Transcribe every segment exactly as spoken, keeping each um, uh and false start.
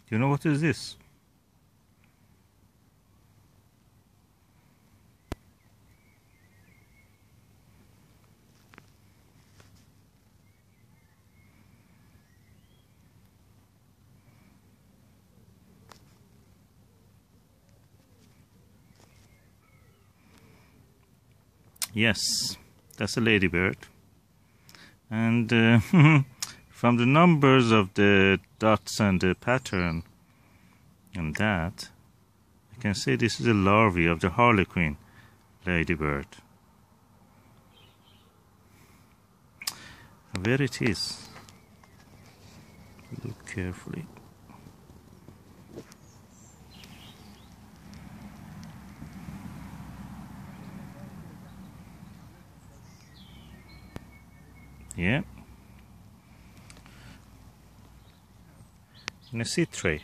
Do you know what is this? Yes, that's a ladybird. And uh, from the numbers of the dots and the pattern and that, I can say this is a larvae of the harlequin ladybird. Where it is, look carefully. Yeah, in a seed tray.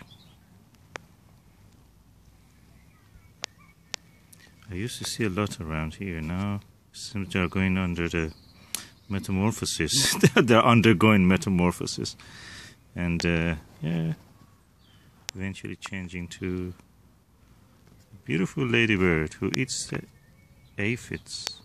I used to see a lot around here. Now seems they are going under the metamorphosis. They're undergoing metamorphosis, and uh, yeah, eventually changing to a beautiful ladybird who eats the aphids.